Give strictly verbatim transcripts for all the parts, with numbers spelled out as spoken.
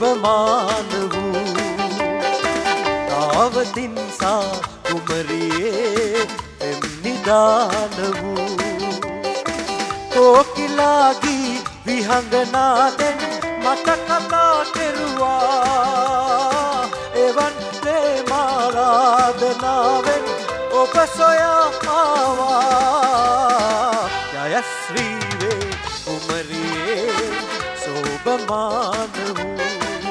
शोभमान वූ तावतिन सा कुमरिये एम निदान वූ कोकिलागी विहंगनादेन මට කතා කෙරුවා එවන් ප්‍රේමාරාධනාවෙන් ඔබ සොයා ආවා ජයශ්‍රී වේ කුමරියේ शोभमान वූ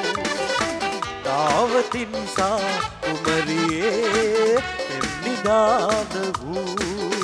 तावतिन सा කුමරියේ එම් නිදාන වූ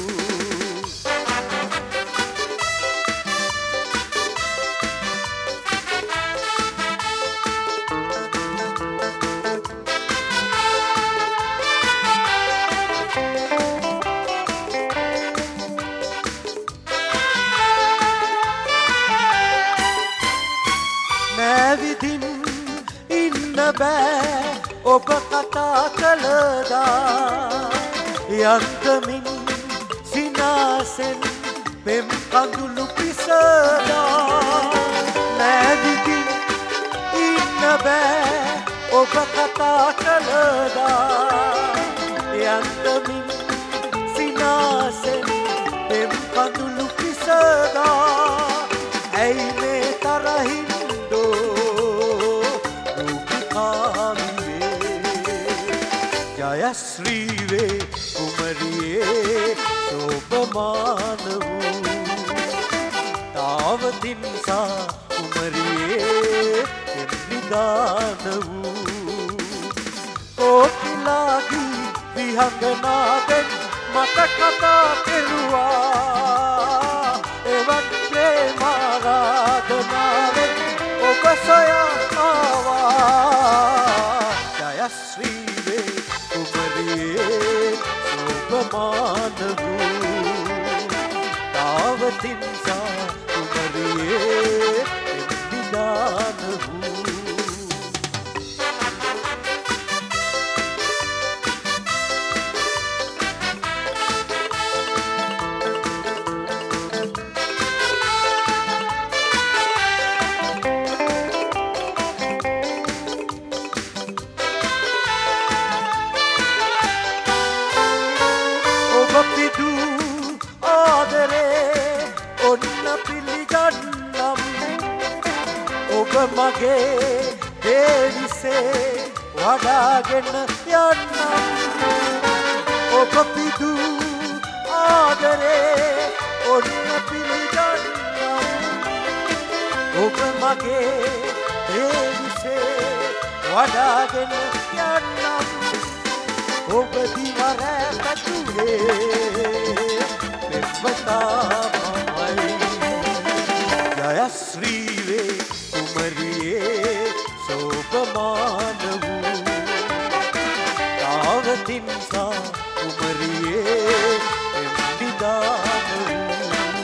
ඔබ කතා කළදා යන්තමින් සිනාසෙන් පෙම් කඳුළු පිසදා නැදිකින් ඉන්න බෑ ඔබ කතා කළදා යන්තමින් සිනාසෙන් පෙම් කඳුළු පිසදා ඇයි මේ තරහින් जयश्री वे कुमरिये शोभमान वූ तावतिन सा कुमरिये एम निदान वූ कोकिलागी विहंगनादेन මට කතා කෙරුවා එවන් ප්‍රේමාරාධනාවෙන් ඔබ සොයා ආවා ජයශ්‍රී शोभमान वූ तावतिन सा कुमरिये एम निदान वූ මගේ දේවිසේ වඩාගෙන යන්නම් ඔබ පිදු ආදරේ ඔන්න පිළිගන්නම් ඔබ මගේ දේවිසේ වඩාගෙන යන්නම් ඔබ දිවරෑ පැතුවේ මෙවතාමයි ජයශ්‍රී වේ कुमरिये शोभमान वූ तावतिन सा कुमरिये एम निदान वූ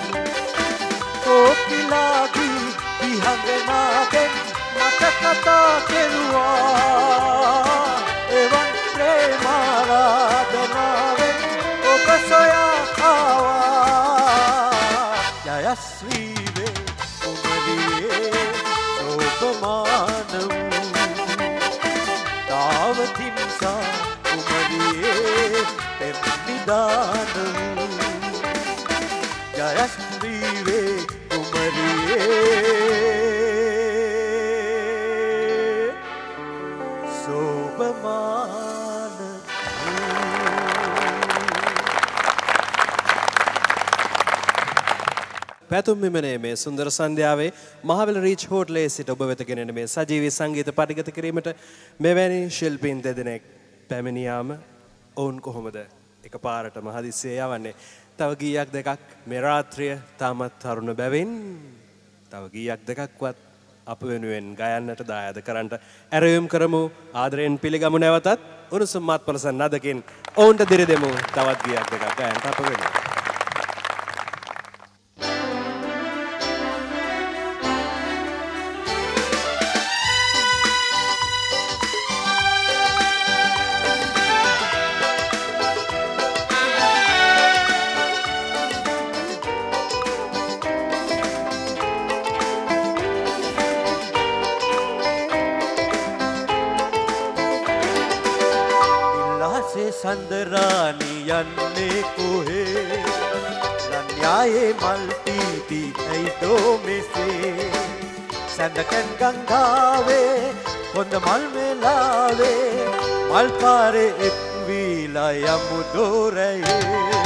कोकिलागी विहंगनादेन මට කතා කෙරුවා එවන් ප්‍රේමාරාධනාවෙන් ඔබ සොයා ආවා ජයශ්‍රී වේ कुमरिये शोभमान वූ तावतिन सा कुमरिये एम निदान वූ जयश्री वे कुमरिये शोभमान පැතුම් මෙමනේ මේ සුන්දර සන්ධ්‍යාවේ මහවැල රීච් හෝටලයේ සිට ඔබ වෙත ගෙනෙන මේ සජීවී සංගීත පරිගත කිරීමට මෙවැනි ශිල්පීන් දෙදෙනෙක් පැමිණියාම ඔවුන් කොහොමද එකපාරටම හදිස්සියේ යවන්නේ? තව ගීයක් දෙකක් මේ රාත්‍රිය තාමත් තරුණ බැවින් තව ගීයක් දෙකක්වත් අප වෙනුවෙන් ගයන්නට දායාද කරන්නට ඇරයුම් කරමු. ආදරයෙන් පිළිගමු නැවතත් උණුසුම් මාත්පලසන් නදකින් ඔවුන්ට දිරි දෙමු තවත් ගීයක් දෙකක් ගයන්නට අප වෙනුවෙන්. සඳරානි යන්නේ කොහේ ලන්යායේ මල් පීති ඇයිදෝ මෙසේ සඳකන් ගංගාවේ හොඳ මල් මෙලාවේ මල් පාරේ එක් වීලා යමු දොරේ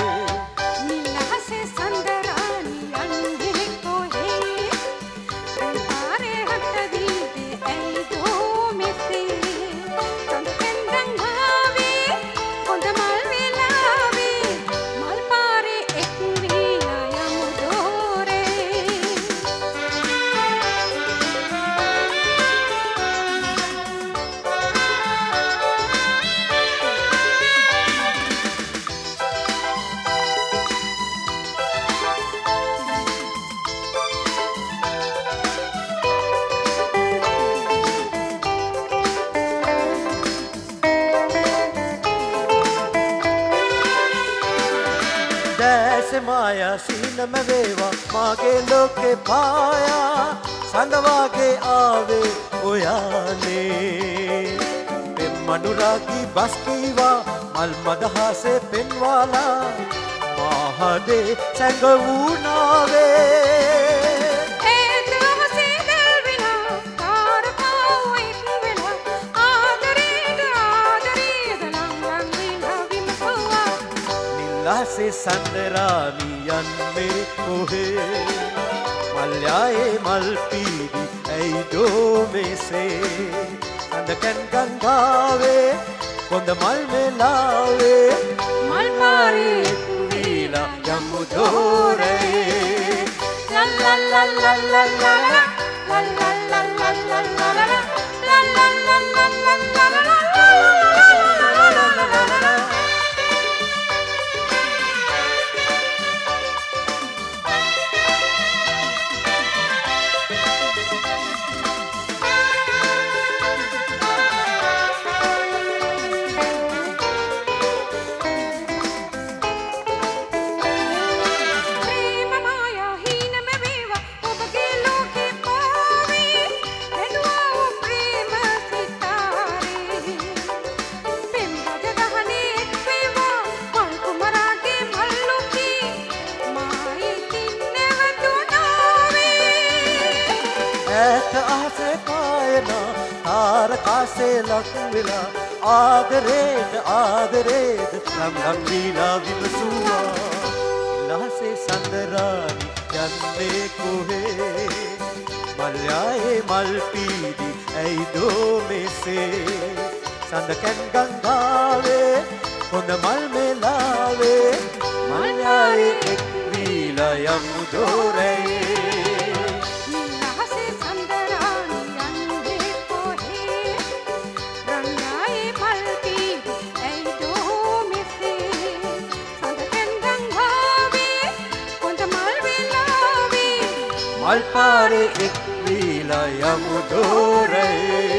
माया सीन में वेवा मागे लोके पाया संगवागे आवे ओयाने पे मनुरागी बस्कीवा मल मदहा से पिनवाला महादे संगवूनावे से संदरानी यन्मे कोहे मल्याए मल पीरी ऐदो में से संदकन गंगावे कोंद मल में लावे मल पारे वीला यमुदोरे ला ला ला ला ला ला ला ला ला ला ला ला ला ला ला ला ला से लक मिला आदरेद आदरेद लम लम लीला विमसुआ ला से संदरानी यन्ने कोहे मल्याए मल पीदी ऐदो में से संदकन गंगावे होंद मल में लावे मल्याए एक वीला यमुदोरे मल पारे एक वीला यमुदोरे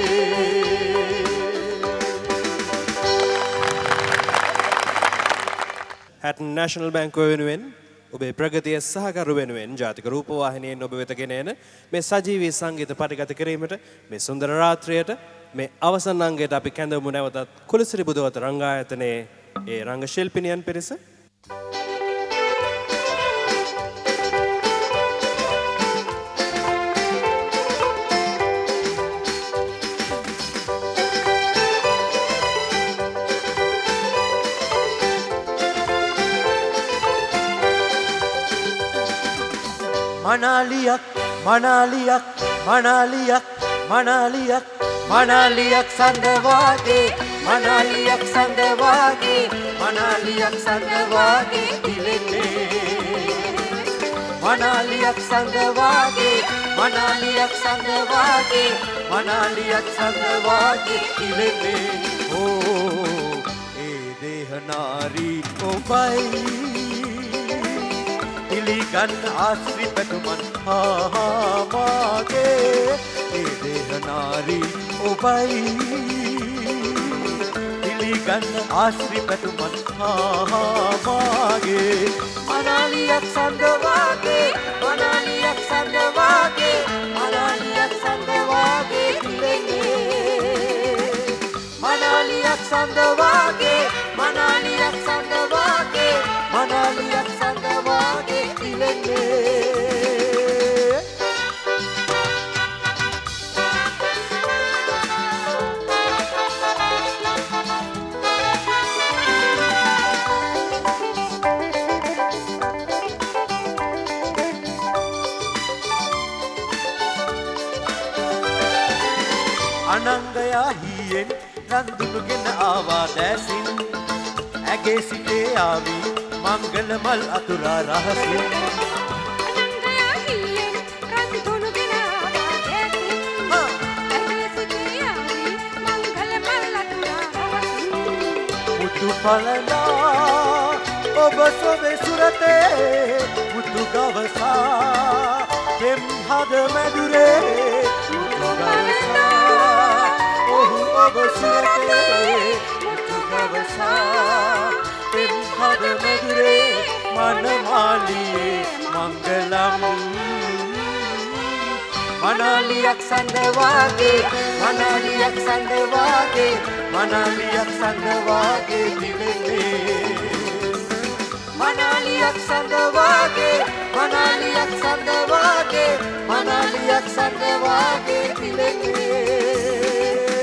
Hatton National Bank වෙනුවෙන් ඔබේ ප්‍රගතිය සහකරු වෙනුවෙන් ජාතික රූපවාහිනියෙන් ඔබ වෙත ගෙන එන මේ සජීවී සංගීත පරිගත කිරීමට මේ සුන්දර රාත්‍රියට මේ අවසන් අංගයට අපි කැඳවමු නැවතත් කුලසිරි බුදවත රංගායතනයේ ඒ රංග ශිල්පිනියන් පිරිස मनालियक मनालियक मनालियक मनालियक मनालियक संगवागे मनालियक संगवागे मनालियक संगवागे दिलने मनालियक संगवागे मनालियक संगवागे मनालियक संगवागे दिलने ओ ए देह नारी को भाई गन आश्री पेटुमन हा हा मागे ए देह नारी ओ भाई दिली गन आश्री पेटुमन हा हा मागे मनालियक संगवागे मनालियक संगवागे मनालियक संगवागे दिलेंगे मनालियक संगवागे मना අනංගයා හීයෙන් රන්දුනුගෙන ආවා දැසින් ඇගේ සිටේ ආවි මංගල මල් අතුරා රහසින් අනංගයා හීයෙන් රන්දුනුගෙන ආවා දැසින් ඇගේ සිටේ ආවි මංගල මල් අතුරා රහසින් මුතු පලනා ඔබ සොබේ සුරතේ මුතු ගවසා පෙම් හද මැදුරේ මුතු ගවසා ඔහු ඔබ සුරතේ මුතු ගවසා පෙම් හද මැදුරේ මනමාලියේ මංගලම් මනාලියක් සඳවාගේ මනාලියක් සඳවාගේ මනාලියක් සඳවාගේ දිවෙන්නේ මනාලියක් සඳවාගේ මනාලියක් සඳවාගේ මනාලියක් සඳවාගේ දිවෙන්නේ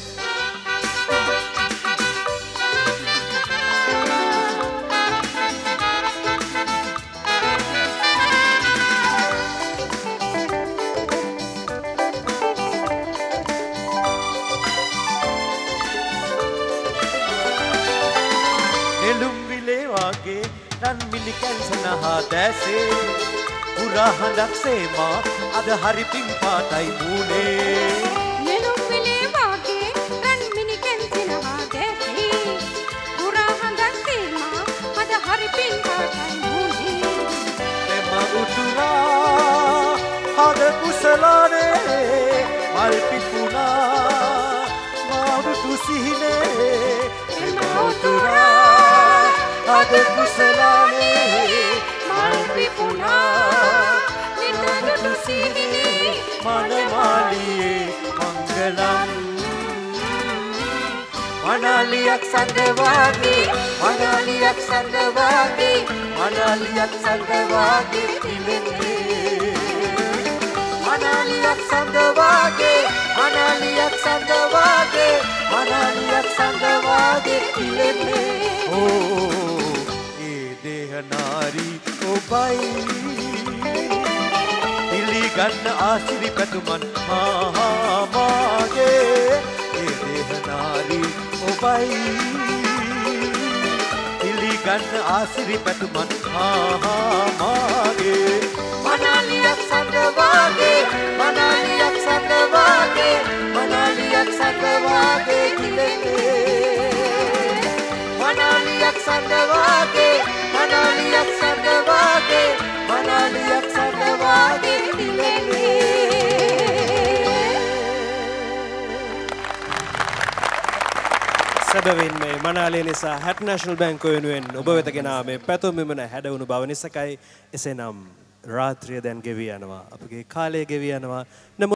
රන් මිලි කැන්සනහා දැසේ පුරා හඬක් සේමා අද හරි පින් පාටයි මූනේ නෙළුම් විලේ වාගේ රන් මිලි කැන්සනහා දැසේ පුරා හඬක් සේමා අද හරි පින් පාටයි මූනේ එම උතුරා හද කුසලානේ මල් පිපුණා මාවුතු සිහිනේ එම උතුරා හද කුසලානේ මල් පිපුණා නිතරට සිහිනේ මනමාලියේ මංගලම් මනාලියක් සඳවාගේ මනාලියක් සඳවාගේ මනාලියක් සඳවාගේ දිවෙන්නේ මනාලියක් සඳවාගේ මනාලියක් සඳවාගේ මනාලියක් සඳවාගේ දිවෙන්නේ ඕ නාරි ඔබයි පිළිගන්න ආසිරි පැතුමන් මාගේ ඒ දේහ නාරි ඔබයි පිළිගන්න ආසිරි පැතුමන් මාගේ මනාලියක් සඳවාගේ මනාලියක් සඳවාගේ මනාලියක් සඳවාගේ කිලෙන්නේ මනාලියක් සඳවාගේ මනාලියක් සඳවාගේ මනාලියක් සඳවාගේ සැබවින්ම මනාලිය නිසා හැට් නැෂනල් බැංකුව වෙනුවෙන් ඔබ වෙත ගෙනා මේ පැතුම් විමන හැඩවුණු බව නිසකයි එසේනම් රාත්‍රිය දැන් ගෙවී යනවා අපගේ කාලය ගෙවී යනවා